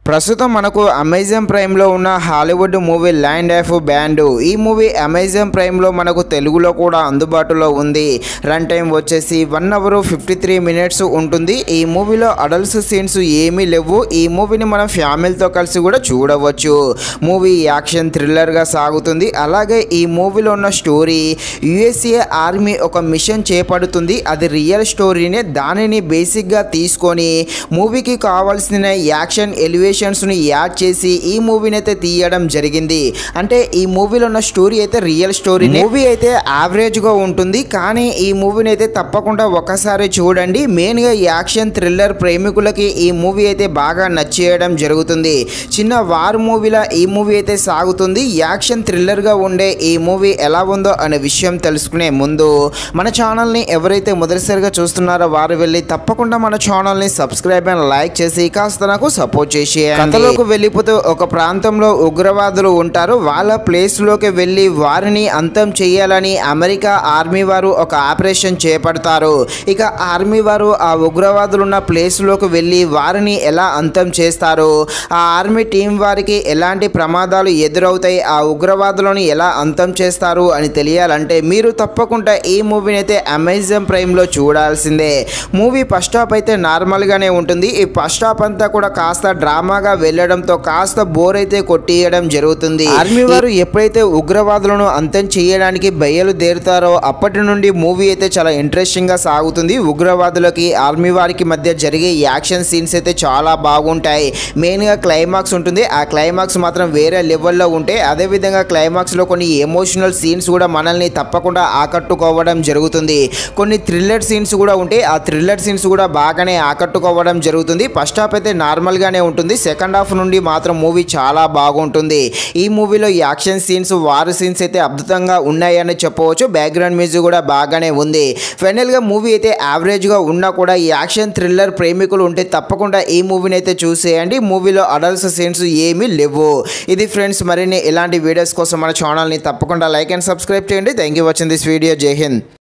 ప్రస్తుతం మనకు అమెజాన్ ప్రైమ్లో ఉన్న Hollywood movie Land of Band. ఈ మూవీ అమెజాన్ ప్రైమ్లో మనకు తెలుగులో కూడా అందుబాటులో ఉంది. రన్ టైం వచ్చేసి 1 hour 53 minutes ఉంటుంది. ఈ మూవీలో అడల్ట్స్ సీన్స్ ఏమీ లేవు. ఈ మూవీని మనం ఫ్యామిలీతో కలిసి కూడా చూడవచ్చు. మూవీ యాక్షన్ థ్రిల్లర్గా సాగుతుంది. అలాగే ఈ మూవీలో ఉన్న స్టోరీ USA ఆర్మీ ఒక మిషన్ చేపడుతుంది. అది రియల్ స్టోరీనే. దానిని బేసిక్గా తీసుకొని మూవీకి కావాల్సిన యాక్షన్ ఎలివేషన్స్ని యాడ్ చేసి ఈ మూవీని అయితే తీయడం జరిగింది. అంటే ఈ మూవీలో ఉన్న స్టోరీ అయితే రియల్ స్టోరీ. మూవీ అయితే యావరేజ్గా ఉంటుంది, కానీ ఈ మూవీని అయితే తప్పకుండా ఒకసారి చూడండి. మెయిన్గా యాక్షన్ థ్రిల్లర్ ప్రేమికులకి ఈ మూవీ అయితే బాగా నచ్చేయడం జరుగుతుంది. చిన్న వార్ మూవీలా ఈ మూవీ అయితే సాగుతుంది. యాక్షన్ థ్రిల్లర్గా ఉండే ఈ మూవీ ఎలా ఉందో అనే విషయం తెలుసుకునే ముందు మన ఛానల్ని ఎవరైతే మొదటిసారిగా చూస్తున్నారో వారు వెళ్ళి తప్పకుండా మన ఛానల్ని సబ్స్క్రైబ్ అండ్ లైక్ చేసి కాస్త నాకు సపోర్ట్ చేసి కథలోకి వెళ్ళిపోతూ ఒక ప్రాంతంలో ఉగ్రవాదులు ఉంటారు. వాళ్ళ ప్లేస్లోకి వెళ్ళి వారిని అంతం చేయాలని అమెరికా ఆర్మీ వారు ఒక ఆపరేషన్ చేపడతారు. ఇక ఆర్మీ వారు ఆ ఉగ్రవాదులు ఉన్న ప్లేస్లోకి వెళ్ళి వారిని ఎలా అంతం చేస్తారు, ఆ ఆర్మీ టీం వారికి ఎలాంటి ప్రమాదాలు ఎదురవుతాయి, ఆ ఉగ్రవాదులను ఎలా అంతం చేస్తారు అని తెలియాలంటే మీరు తప్పకుండా ఈ మూవీని అయితే అమెజాన్ ప్రైమ్లో చూడాల్సిందే. మూవీ ఫస్ట్ హాఫ్ అయితే నార్మల్గానే ఉంటుంది. ఈ ఫస్ట్ హాఫ్ అంతా కూడా కాస్త డ్రామాగా వెళ్ళడంతో కాస్త బోర్ అయితే కొట్టియడం జరుగుతుంది. ఆర్మీ వారు ఎప్పుడైతే ఉగ్రవాదులను అంతం చేయడానికి బయలుదేరుతారో అప్పటి నుండి మూవీ అయితే చాలా ఇంట్రెస్టింగ్ గా సాగుతుంది. ఉగ్రవాదులకి ఆర్మీ వారికి మధ్య జరిగే యాక్షన్ సీన్స్ అయితే చాలా బాగుంటాయి. మెయిన్ గా క్లైమాక్స్ ఉంటుంది. ఆ క్లైమాక్స్ మాత్రం వేరే లెవెల్లో ఉంటాయి. అదే విధంగా క్లైమాక్స్ లో కొన్ని ఎమోషనల్ సీన్స్ కూడా మనల్ని తప్పకుండా ఆకట్టుకోవడం జరుగుతుంది. కొన్ని థ్రిల్లర్ సీన్స్ కూడా ఉంటాయి. ఆ థ్రిల్లర్ సీన్స్ కూడా బాగానే ఆకట్టుకోవడం జరుగుతుంది. ఫస్ట్ హాఫ్ అయితే నార్మల్ గానే ఉంటుంది. సెకండ్ హాఫ్ నుండి మాత్రం మూవీ చాలా బాగుంటుంది. ఈ మూవీలో యాక్షన్ సీన్స్, వార్ సీన్స్ అయితే అద్భుతంగా ఉన్నాయని చెప్పవచ్చు. బ్యాక్గ్రౌండ్ మ్యూజిక్ కూడా బాగానే ఉంది. ఫైనల్గా మూవీ అయితే యావరేజ్గా ఉన్నా కూడా ఈ యాక్షన్ థ్రిల్లర్ ప్రేమికులు ఉంటే తప్పకుండా ఈ మూవీని అయితే చూసేయండి. మూవీలో అడల్ట్స్ సీన్స్ ఏమీ లేవు. ఇది ఫ్రెండ్స్, మరిన్ని ఇలాంటి వీడియోస్ కోసం మన ఛానల్ని తప్పకుండా లైక్ అండ్ సబ్స్క్రైబ్ చేయండి. Thank you watching this video. జై హింద్.